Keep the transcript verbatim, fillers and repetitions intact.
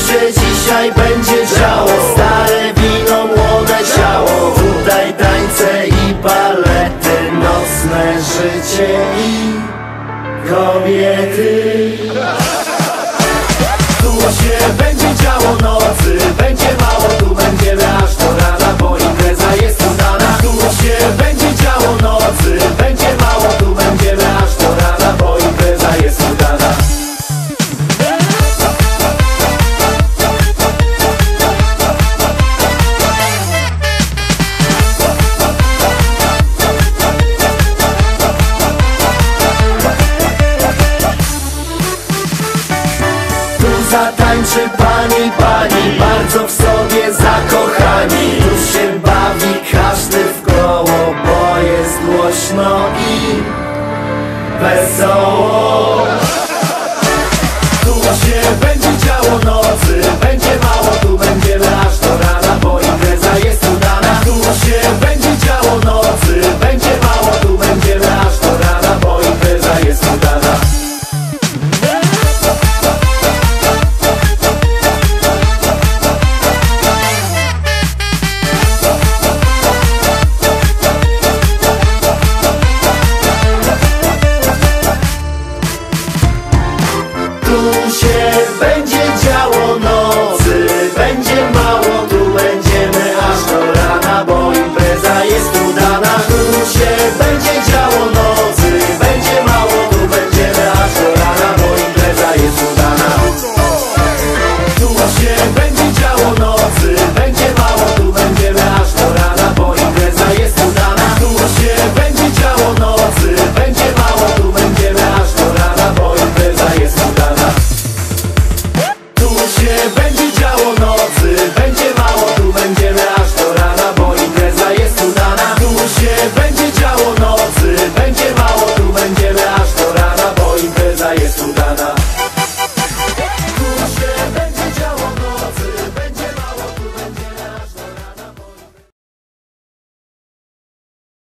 się dzisiaj będzie działo. Stare wino, młode ciało. Tutaj tańce i balety, nocne życie i kobiety. Tu się będzie działo nocy, będzie mało, tu będziemy aż do rana, bo impreza jest udana. Tu się będzie działo nocy, będzie mało, tu będziemy aż do rana, bo impreza jest udana. Zatańczy pani, pani, bardzo w sobie zakochani. Tu się bawi każdy w koło, bo jest głośno i wesoło. Tu się będzie działo nocy, będzie mało, tu będziemy aż do rana, bo impreza jest udana. Tu się będzie działo nocy, będzie mało, tu będziemy aż do rana, bo impreza jest udana. Tu się będzie działo nocy, będzie mało, tu będziemy aż do rana, bo impreza jest udana. Tu się będzie działo nocy, będzie mało, tu będziemy aż do rana, bo impreza jest udana. Tu się będzie działo nocy, będzie mało, tu będziemy aż do rana, bo impreza jest udana. Tu się będzie działo nocy, będzie mało, tu będziemy aż do rana, bo impreza jest udana. Tu się będzie działo nocy, będzie mało, tu będziemy aż do rana, bo impreza jest udana. Tu się będzie działo nocy, będzie mało, tu będziemy aż do rana, bo impreza jest udana.